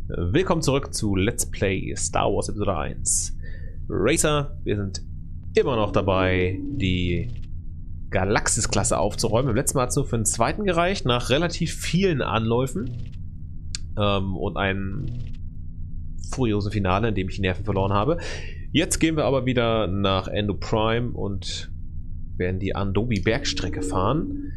Willkommen zurück zu Let's Play Star Wars Episode 1 Racer. Wir sind immer noch dabei, die Galaxis-Klasse aufzuräumen. Beim letzten Mal hat es nur für den zweiten gereicht, nach relativ vielen Anläufen und einem furiosen Finale, in dem ich die Nerven verloren habe. Jetzt gehen wir aber wieder nach Endo Prime und werden die Andobi-Bergstrecke fahren.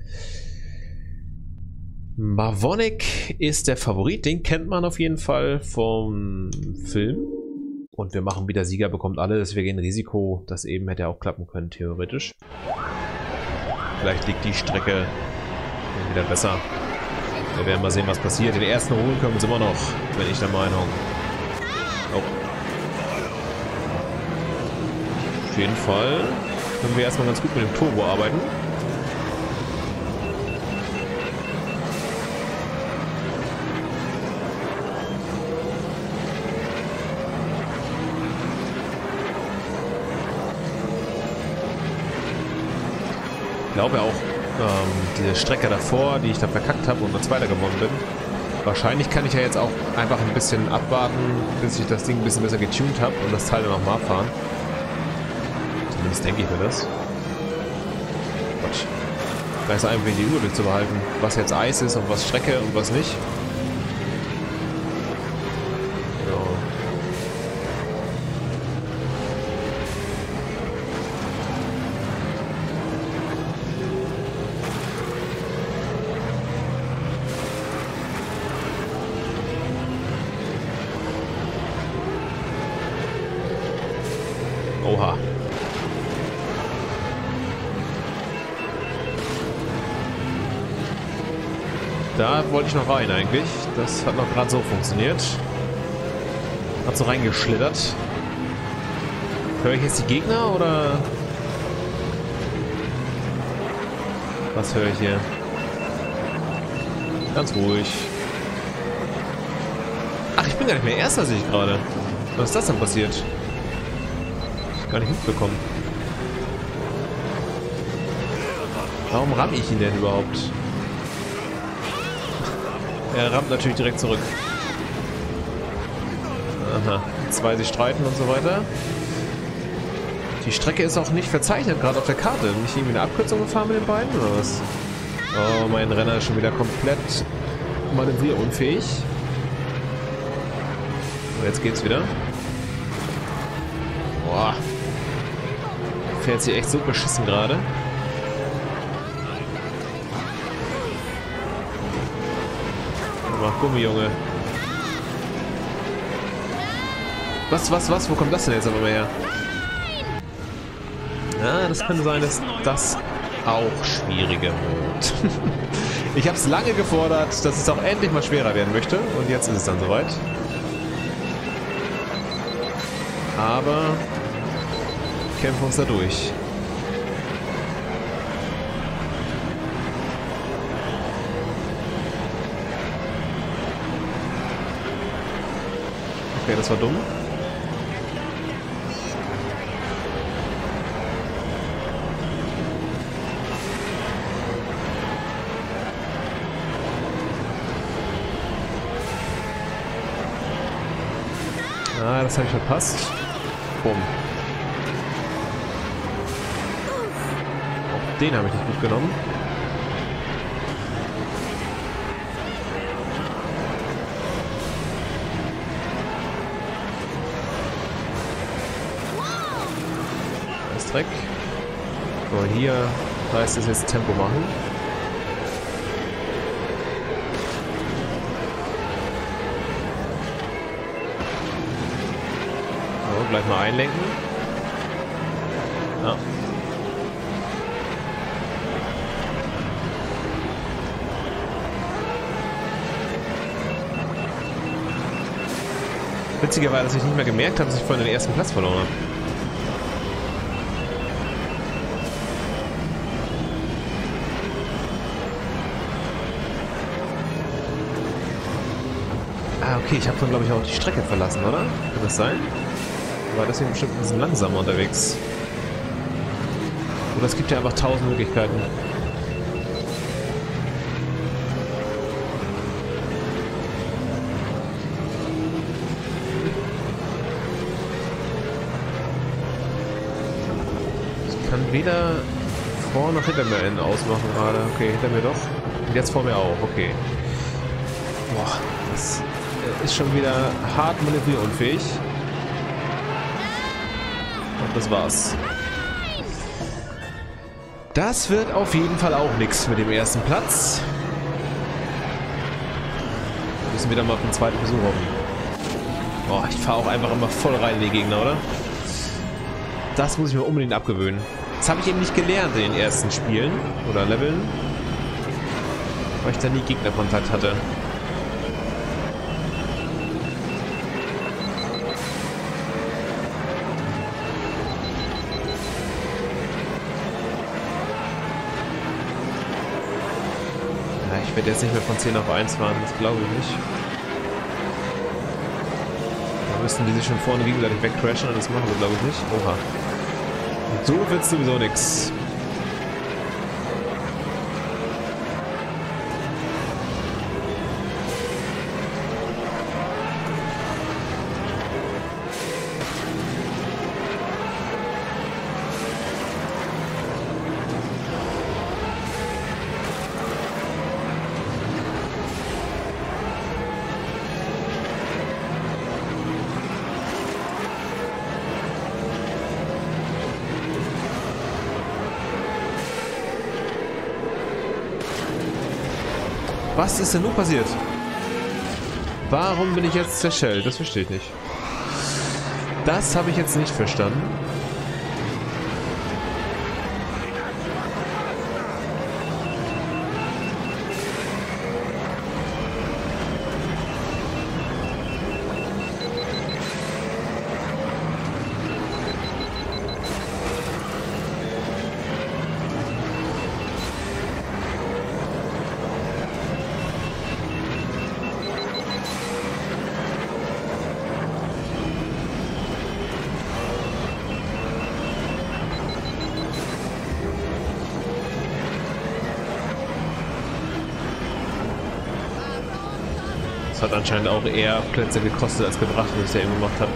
Mavonic ist der Favorit, den kennt man auf jeden Fall vom Film. Und wir machen wieder Sieger bekommt alles. Wir gehen Risiko, das eben hätte auch klappen können, theoretisch. Vielleicht liegt die Strecke wieder besser. Wir werden mal sehen, was passiert. Den ersten holen können wir uns immer noch, bin ich der Meinung. Oh. Auf jeden Fall können wir erstmal ganz gut mit dem Turbo arbeiten. Ich glaube auch, diese Strecke davor, die ich da verkackt habe und als Zweiter gewonnen bin. Wahrscheinlich kann ich ja jetzt auch einfach ein bisschen abwarten, bis ich das Ding ein bisschen besser getuned habe und das Teil dann nochmal fahren. Zumindest denke ich mir das. Quatsch. Da ist einfach die Überblick zu behalten, was jetzt Eis ist und was Strecke und was nicht. Oha. Da wollte ich noch rein eigentlich. Das hat noch gerade so funktioniert. Hat so reingeschlittert. Höre ich jetzt die Gegner oder was höre ich hier? Ganz ruhig. Ach, ich bin gar nicht mehr Erster, sehe ich gerade. Was ist das denn passiert? Gar nicht mitbekommen. Warum ramme ich ihn denn überhaupt? Er rammt natürlich direkt zurück. Aha. Zwei sich streiten und so weiter. Die Strecke ist auch nicht verzeichnet, gerade auf der Karte. Nicht irgendwie eine Abkürzung gefahren mit den beiden oder was? Oh, mein Renner ist schon wieder komplett manövrierunfähig. Und jetzt geht's wieder. Boah. Fährt sie echt so beschissen gerade. Mach Gummi, Junge. Was? Wo kommt das denn jetzt aber her? Ja, das könnte sein, dass das auch schwieriger wird. Ich habe es lange gefordert, dass es auch endlich mal schwerer werden möchte. Und jetzt ist es dann soweit. Aber kämpfen uns da durch. Okay, das war dumm. Ah, das habe ich verpasst. Bumm. Auch den habe ich nicht gut genommen. Das Dreck. So, hier heißt es jetzt Tempo machen. So, gleich mal einlenken. Ja. Witzigerweise, dass ich nicht mehr gemerkt habe, dass ich vorhin den ersten Platz verloren habe. Ah, okay, ich habe dann glaube ich auch die Strecke verlassen, oder? Kann das sein? War deswegen bestimmt ein bisschen langsamer unterwegs. Oder es gibt ja einfach 1000 Möglichkeiten. weder vor noch hinter mir einen ausmachen gerade. Okay, hinter mir doch. Und jetzt vor mir auch. Okay. Boah, das ist schon wieder hart manövrierunfähig. Und das war's. Das wird auf jeden Fall auch nichts mit dem ersten Platz. Wir müssen wieder mal auf den zweiten Versuch hoffen. Boah, ich fahre auch einfach immer voll rein in die Gegner, oder? Das muss ich mir unbedingt abgewöhnen. Das habe ich eben nicht gelernt in den ersten Spielen oder Leveln, weil ich da nie Gegnerkontakt hatte. Ja, ich werde jetzt nicht mehr von 10 auf 1 fahren, das glaube ich nicht. Da müssten die sich schon vorne gegenseitig wegcrashen und das machen wir glaube ich nicht. Oha. Und so wird es sowieso nix. Was ist denn nun passiert? Warum bin ich jetzt zerschellt? Das verstehe ich nicht. Das habe ich jetzt nicht verstanden. Das hat anscheinend auch eher Plätze gekostet als gebracht, was ich da eben gemacht habe.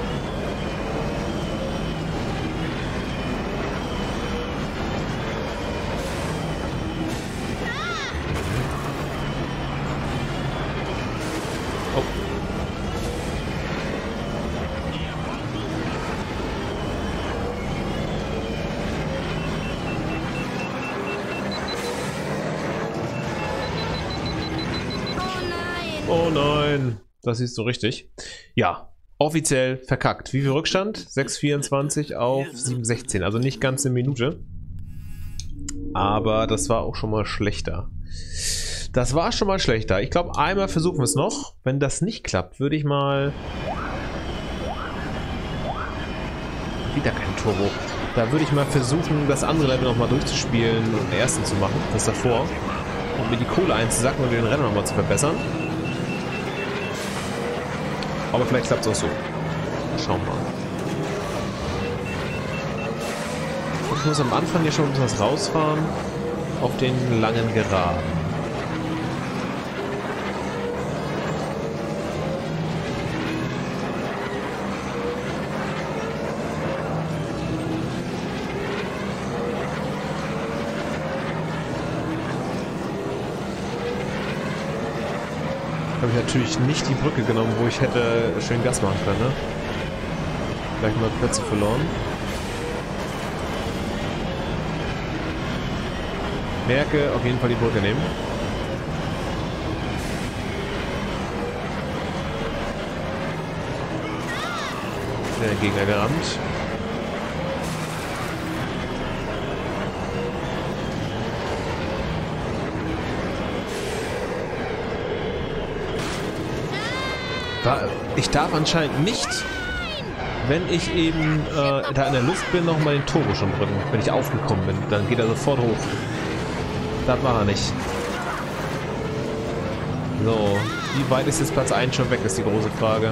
Oh. Oh nein, das siehst du richtig. Ja, offiziell verkackt. Wie viel Rückstand? 6,24 auf 7,16. Also nicht ganz eine Minute. Aber das war auch schon mal schlechter. Das war schon mal schlechter. Ich glaube, einmal versuchen wir es noch. Wenn das nicht klappt, würde ich mal... Wieder kein Turbo. Da würde ich mal versuchen, das andere Level nochmal durchzuspielen und den ersten zu machen. Das davor. Um mir die Kohle einzusacken und den Rennen nochmal zu verbessern. Aber vielleicht klappt es auch so. Schauen wir mal. Ich muss am Anfang hier schon ein bisschen was rausfahren. Auf den langen Geraden. Habe ich natürlich nicht die Brücke genommen, wo ich hätte schön Gas machen können, ne? Gleich mal Plätze verloren. Merke, auf jeden Fall die Brücke nehmen. Der Gegner gerammt. Ich darf anscheinend nicht, wenn ich eben da in der Luft bin, nochmal den Turbo schon drücken. Wenn ich aufgekommen bin, dann geht er sofort hoch. Das war er nicht. So, wie weit ist jetzt Platz 1 schon weg, ist die große Frage.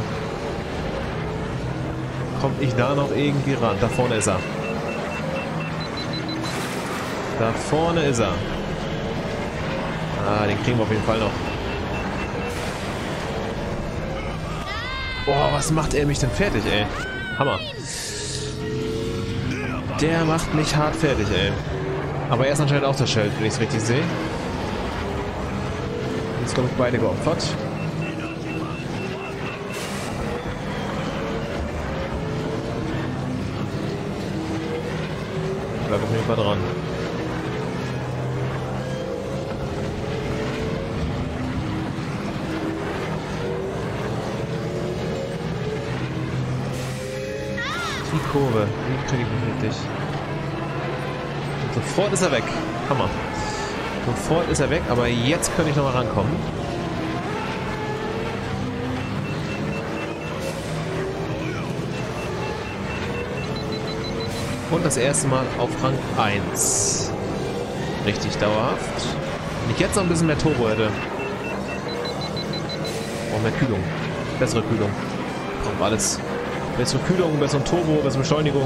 Komme ich da noch irgendwie ran? Da vorne ist er. Da vorne ist er. Ah, den kriegen wir auf jeden Fall noch. Boah, was macht er mich denn fertig, ey? Hammer. Der macht mich hart fertig, ey. Aber er ist anscheinend auch das Schild, wenn ich es richtig sehe. Jetzt glaube ich beide geopfert. Bleib auf jeden Fall dran. Die Kurve, die kriege ich nicht richtig. Und sofort ist er weg. Hammer. Sofort ist er weg, aber jetzt könnte ich noch mal rankommen. Und das erste Mal auf Rang 1. Richtig dauerhaft. Wenn ich jetzt noch ein bisschen mehr Turbo hätte. Oh, mehr Kühlung. Bessere Kühlung. Brauchen alles. Bessere Kühlung, bessere Turbo, bessere Beschleunigung.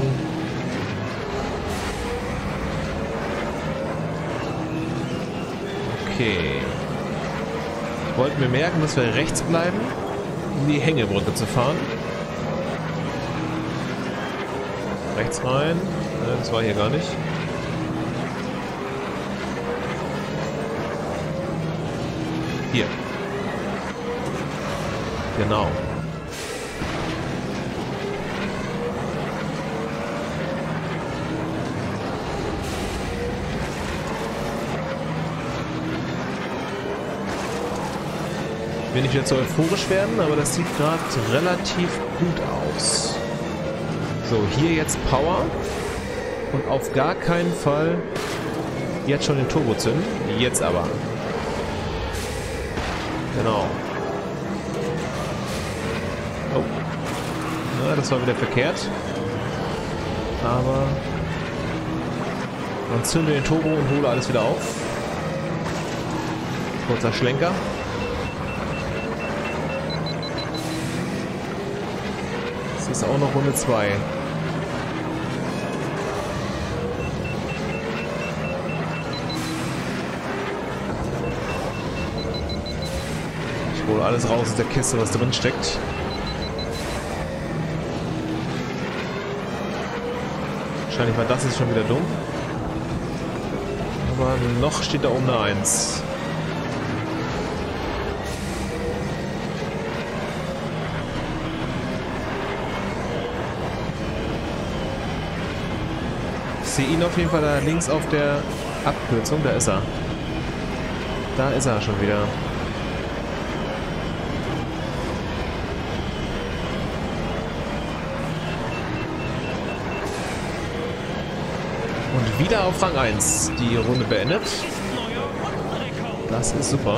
Okay. Ich wollte mir merken, dass wir rechts bleiben, um die Hängebrücke zu fahren. Rechts rein. Das war hier gar nicht. Hier. Genau. Ich will nicht wieder zu euphorisch werden, aber das sieht gerade relativ gut aus. So, hier jetzt Power. Und auf gar keinen Fall jetzt schon den Turbo zünden. Jetzt aber. Genau. Oh. Na, das war wieder verkehrt. Aber dann zünde den Turbo und hole alles wieder auf. Kurzer Schlenker. Das ist auch noch Runde 2. Ich hole alles raus aus der Kiste, was drin steckt. Wahrscheinlich war das jetzt schon wieder dumm. Aber noch steht da oben eine 1. Ich sehe ihn auf jeden Fall da links auf der Abkürzung. Da ist er. Da ist er schon wieder. Und wieder auf Rang 1 die Runde beendet. Das ist super.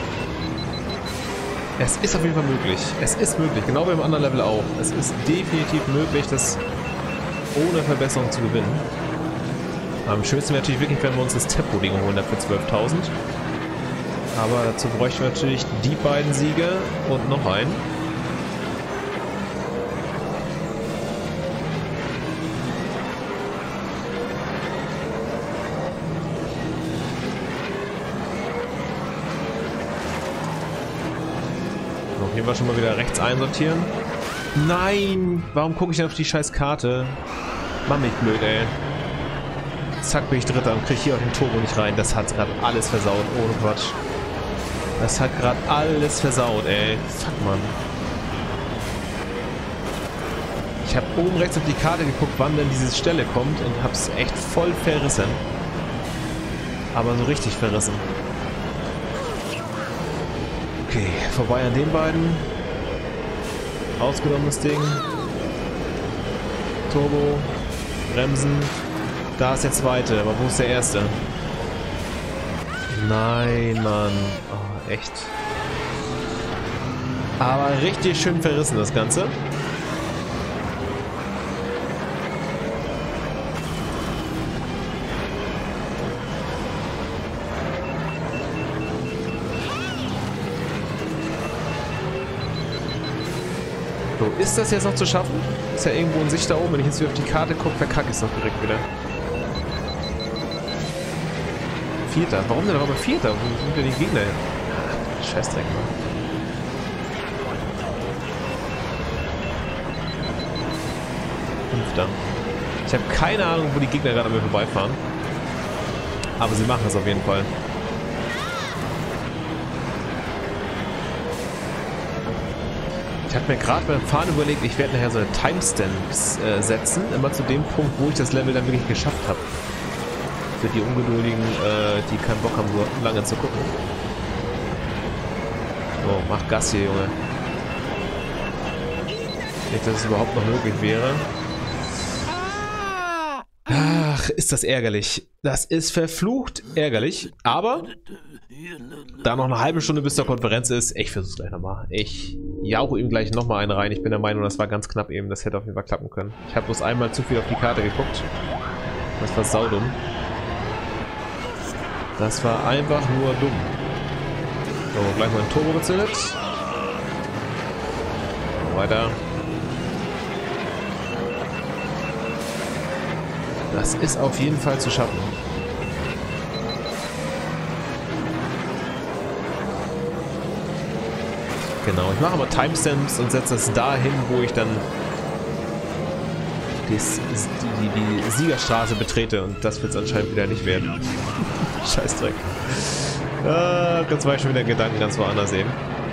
Es ist auf jeden Fall möglich. Es ist möglich, genau wie im anderen Level auch. Es ist definitiv möglich, das ohne Verbesserung zu gewinnen. Am schönsten wäre natürlich wirklich, wenn wir uns das Tempo-Ding holen dafür 12.000. Aber dazu bräuchten wir natürlich die beiden Siege und noch einen. So, hier wir schon mal wieder rechts einsortieren. Nein! Warum gucke ich denn auf die scheiß Karte? Mach mich blöd, ey. Zack, bin ich Dritter und kriege hier auch den Turbo nicht rein. Das hat gerade alles versaut, ohne Quatsch. Das hat gerade alles versaut, ey. Fuck, Mann. Ich habe oben rechts auf die Karte geguckt, wann denn diese Stelle kommt und hab's echt voll verrissen. Aber so richtig verrissen. Okay, vorbei an den beiden. Ausgenommen das Ding. Turbo. Bremsen. Da ist der zweite, aber wo ist der erste? Nein, Mann. Oh, echt. Aber richtig schön verrissen, das Ganze. So, ist das jetzt noch zu schaffen? Ist ja irgendwo in Sicht da oben. Wenn ich jetzt wieder auf die Karte gucke, verkacke ich es doch direkt wieder. Vierter. Warum denn aber Vierter? Wo sind denn die Gegner? Scheißdreck, Mann. Fünfter. Ich Ich habe keine Ahnung, wo die Gegner gerade an mir vorbeifahren. Aber sie machen es auf jeden Fall. Ich habe mir gerade beim Fahren überlegt, ich werde nachher so eine Timestamps setzen. Immer zu dem Punkt, wo ich das Level dann wirklich geschafft habe. Für die Ungeduldigen, die keinen Bock haben, so lange zu gucken. So, mach Gas hier, Junge. Nicht, dass es überhaupt noch möglich wäre. Ach, ist das ärgerlich. Das ist verflucht ärgerlich. Aber da noch eine halbe Stunde bis zur Konferenz ist, ich versuch's gleich nochmal. Ich jauche ihm gleich nochmal einen rein. Ich bin der Meinung, das war ganz knapp eben. Das hätte auf jeden Fall klappen können. Ich habe bloß einmal zu viel auf die Karte geguckt. Das war saudumm. Das war einfach nur dumm. So, gleich mal ein Turbo gezündet. Weiter. Das ist auf jeden Fall zu schaffen. Genau, ich mache mal Timestamps und setze das dahin, wo ich dann die Siegerstraße betrete. Und das wird es anscheinend wieder nicht werden. Scheißdreck. Jetzt war ich schon wieder Gedanken ganz woanders eben.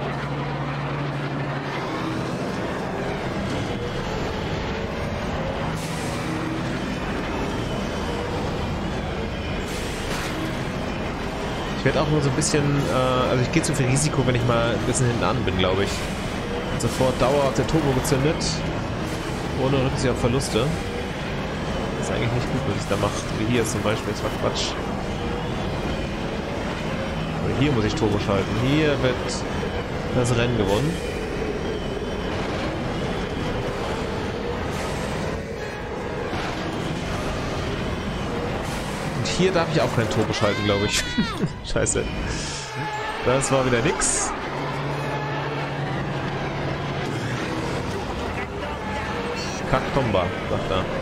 Ich werde auch nur so ein bisschen, also ich gehe zu viel Risiko, wenn ich mal ein bisschen hinten an bin, glaube ich. Und sofort Dauer auf der Turbo gezündet, ohne Rücksicht auf Verluste. Das ist eigentlich nicht gut, was ich da mache. Wie hier zum Beispiel, das war Quatsch. Aber hier muss ich Turbo schalten. Hier wird das Rennen gewonnen. Hier darf ich auch kein Turbo schalten, glaube ich. Scheiße. Das war wieder nix. Kacktomba, sagt er.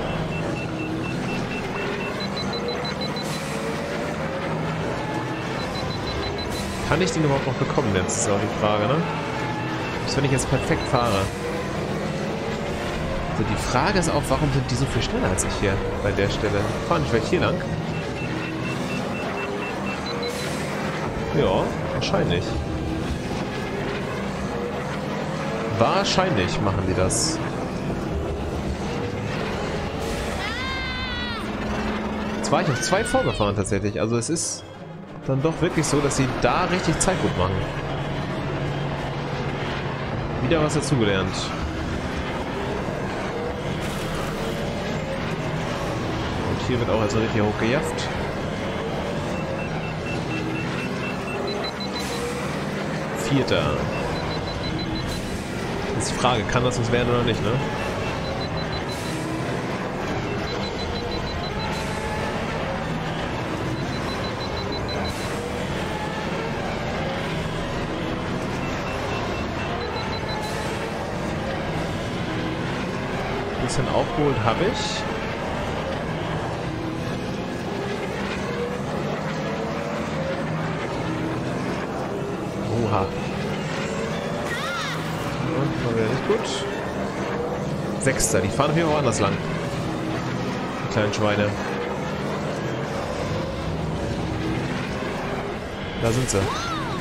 Kann ich den überhaupt noch bekommen jetzt? Ist auch die Frage, ne? Das, wenn ich jetzt perfekt fahre. Also die Frage ist auch, warum sind die so viel schneller als ich hier bei der Stelle? Fahren ich vielleicht hier lang? Ja, wahrscheinlich. Wahrscheinlich machen die das. Jetzt war ich auf 2 vorgefahren tatsächlich. Also es ist dann doch wirklich so, dass sie da richtig Zeit gut machen. Wieder was dazugelernt. Und hier wird auch also richtig hochgejafft. Vierter. Das ist die Frage, kann das was werden oder nicht, ne? Ein bisschen aufgeholt habe ich. Oha. Und war wieder nicht gut. Sechster, die fahren auf jeden Fall woanders lang. Die kleinen Schweine. Da sind sie.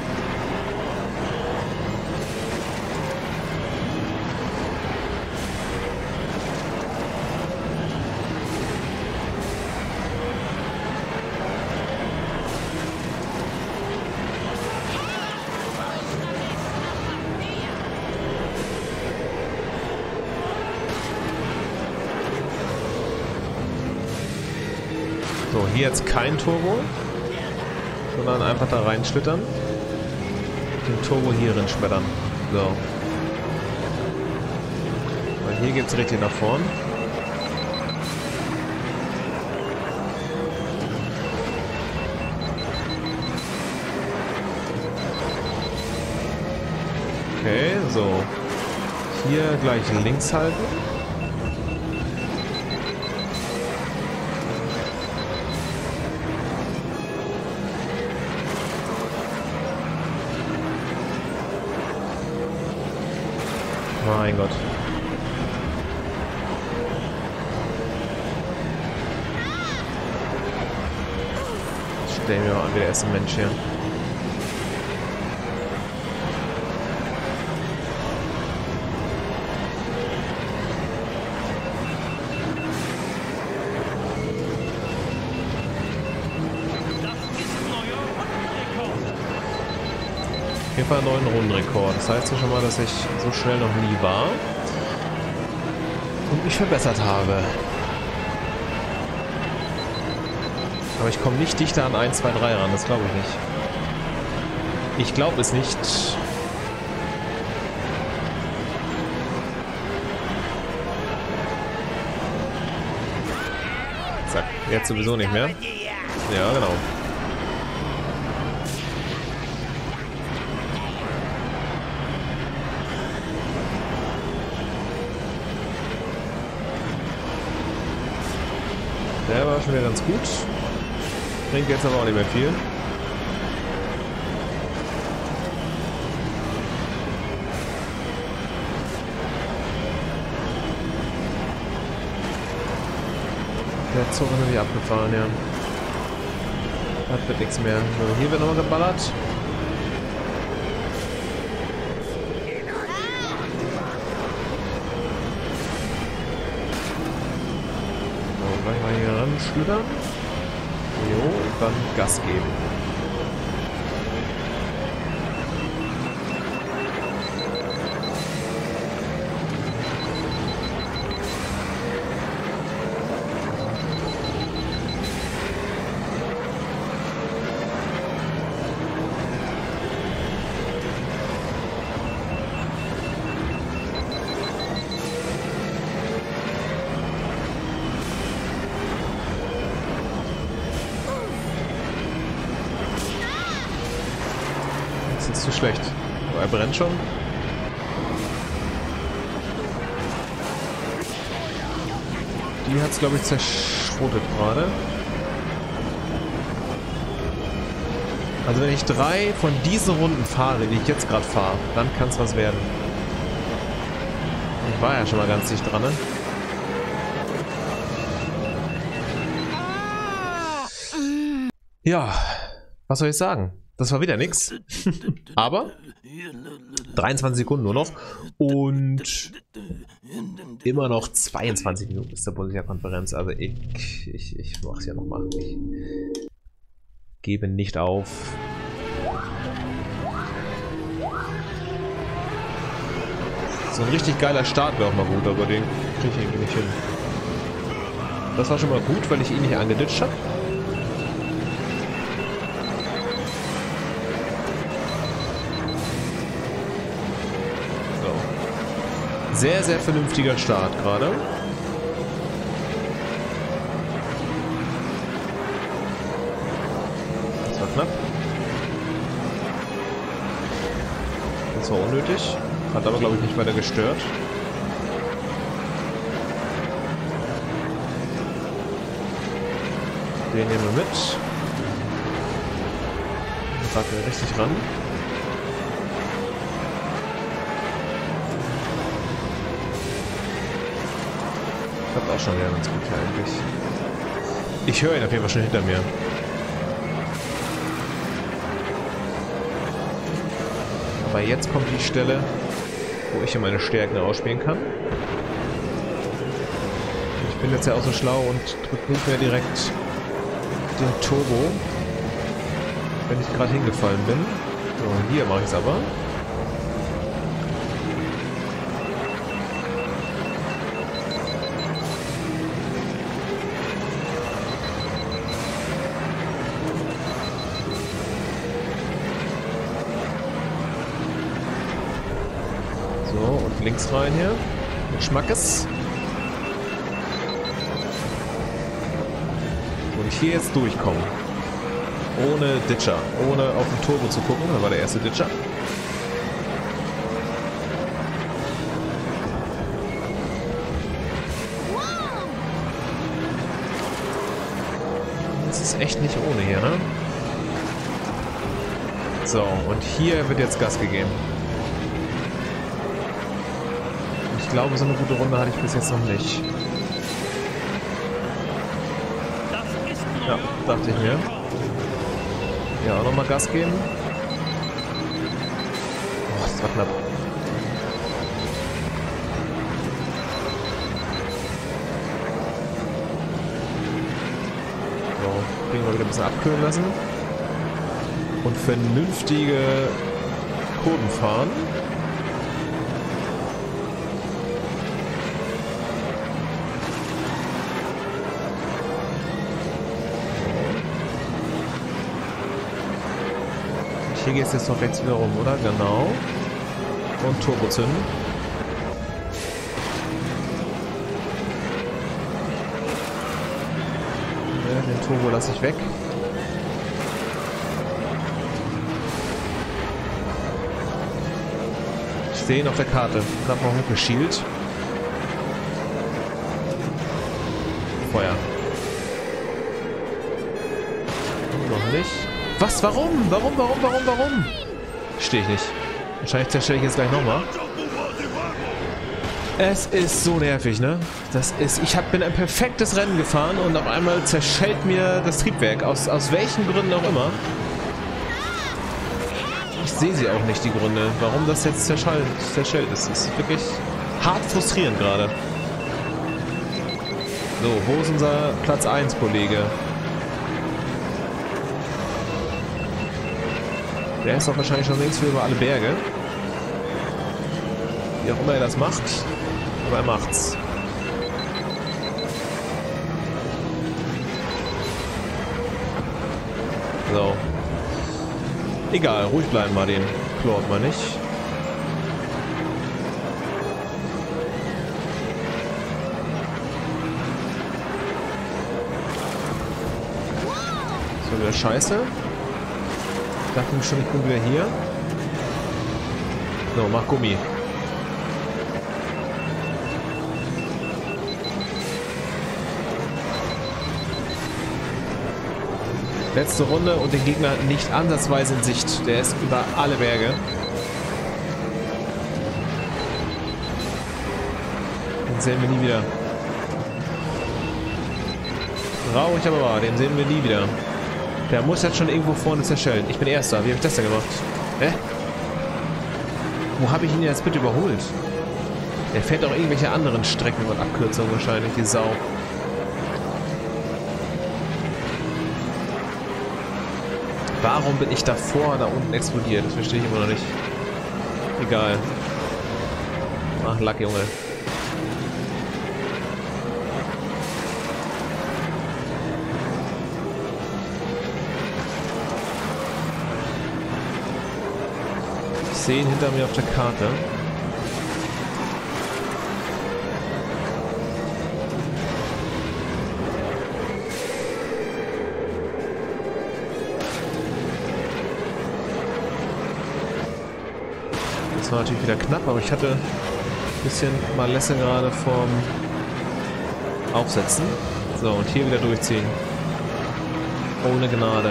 So, hier jetzt kein Turbo, sondern einfach da rein schlittern. Den Turbo hier drin schmettern. So. Weil hier geht es richtig nach vorn. Okay, so. Hier gleich links halten. Mein Gott. Der mir an wie der erste Mensch hier. Auf jeden Fall einen neuen Rundenrekord. Das heißt ja schon mal, dass ich so schnell noch nie war und mich verbessert habe. Aber ich komme nicht dichter an 1, 2, 3 ran, das glaube ich nicht. Ich glaube es nicht. Zack, jetzt sowieso nicht mehr. Ja, genau. Der war schon wieder ganz gut. Bringt jetzt aber auch nicht mehr viel. Der Zug ist nämlich abgefahren, ja. Das wird nichts mehr. So, hier wird nochmal geballert. So, gleich mal hier ran schlüttern. Jo, und dann Gas geben. Ist zu schlecht. Aber er brennt schon. Die hat es, glaube ich, zerschrotet gerade. Also wenn ich 3 von diesen Runden fahre, die ich jetzt gerade fahre, dann kann es was werden. Ich war ja schon mal ganz dicht dran, ne? Ja, was soll ich sagen? Das war wieder nix. Aber 23 Sekunden nur noch und immer noch 22 Minuten bis zur Bundesliga-Konferenz. Also ich mach's ja nochmal. Ich gebe nicht auf. So ein richtig geiler Start wäre auch mal gut, aber den kriege ich irgendwie nicht hin. Das war schon mal gut, weil ich ihn nicht angeditscht habe. Sehr, sehr vernünftiger Start gerade. Das war knapp. Das war unnötig. Hat aber, glaube ich, nicht weiter gestört. Den nehmen wir mit. Da packen wir richtig ran. Klappt auch schon wieder ganz gut hier eigentlich. Ich höre ihn auf jeden Fall schon hinter mir. Aber jetzt kommt die Stelle, wo ich hier meine Stärken ausspielen kann. Ich bin jetzt ja auch so schlau und drücke nicht mehr direkt den Turbo, wenn ich gerade hingefallen bin. So, hier mache ich es aber. Links rein hier. Mit Schmackes. Und ich hier jetzt durchkomme. Ohne Ditcher. Ohne auf den Turbo zu gucken. Da war der erste Ditcher. Das ist echt nicht ohne hier, ne? So, und hier wird jetzt Gas gegeben. Ich glaube, so eine gute Runde hatte ich bis jetzt noch nicht. Ja, dachte ich mir. Hier auch nochmal Gas geben. Oh, das war knapp. So, kriegen wir wieder ein bisschen abkühlen lassen. Und vernünftige Kurven fahren. Hier geht es jetzt noch rechts wieder rum, oder? Genau. Und Turbo zünden. Ja, den Turbo lasse ich weg. Ich sehe ihn auf der Karte. Gerade mal hochgeschielt. Feuer. Noch nicht. Was? Warum? Warum? Stehe ich nicht. Wahrscheinlich zerstelle ich jetzt gleich nochmal. Es ist so nervig, ne? Bin ein perfektes Rennen gefahren und auf einmal zerschellt mir das Triebwerk. Aus welchen Gründen auch immer. Ich sehe sie auch nicht, die Gründe. Warum das jetzt zerschellt ist. Das ist wirklich hart frustrierend gerade. So, wo ist unser Platz 1 Kollege? Der ist doch wahrscheinlich schon längst über alle Berge. Wie auch immer er das macht. Aber er macht's. So. Egal, ruhig bleiben wir den. Klort mal nicht. So, wieder scheiße. Ich dachte mir schon, ich bin wieder hier. So, mach Gummi. Letzte Runde und den Gegner nicht ansatzweise in Sicht. Der ist über alle Berge. Den sehen wir nie wieder. Traurig aber wahr, den sehen wir nie wieder. Der muss jetzt schon irgendwo vorne zerschellen. Ich bin Erster. Wie habe ich das denn gemacht? Hä? Wo habe ich ihn jetzt bitte überholt? Der fährt auch irgendwelche anderen Strecken und Abkürzungen wahrscheinlich, die Sau. Warum bin ich davor da unten explodiert? Das verstehe ich immer noch nicht. Egal. Ach, Lack, Junge. Ich sehe ihn hinter mir auf der Karte. Das war natürlich wieder knapp, aber ich hatte ein bisschen Malesse gerade vorm Aufsetzen. So, und hier wieder durchziehen. Ohne Gnade.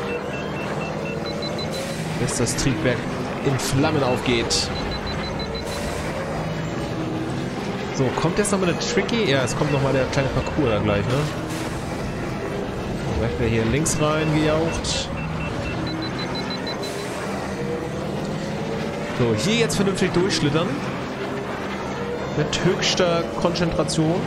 Bis das Triebwerk in Flammen aufgeht. So, kommt jetzt nochmal eine Tricky? Ja, es kommt nochmal der kleine Parcours da gleich, ne? Gleich wieder hier links rein gejaucht. So, hier jetzt vernünftig durchschlittern. Mit höchster Konzentration.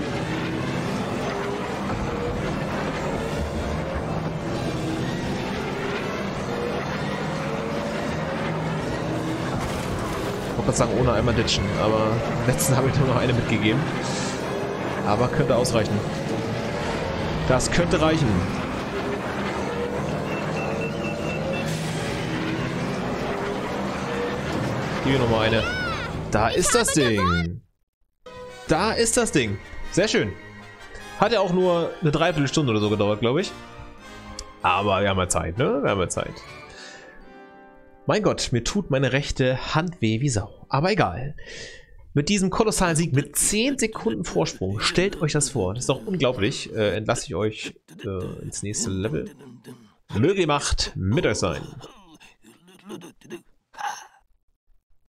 Ich wollte gerade sagen, ohne einmal ditchen, aber letzten habe ich nur noch eine mitgegeben. Aber könnte ausreichen. Das könnte reichen. Hier nochmal eine. Da ist das Ding. Da ist das Ding. Sehr schön. Hat ja auch nur eine Dreiviertelstunde oder so gedauert, glaube ich. Aber wir haben ja Zeit, ne? Wir haben ja Zeit. Mein Gott, mir tut meine rechte Hand weh wie Sau. Aber egal. Mit diesem kolossalen Sieg mit 10 Sekunden Vorsprung. Stellt euch das vor. Das ist doch unglaublich. Entlasse ich euch ins nächste Level. Möge die Macht mit euch sein.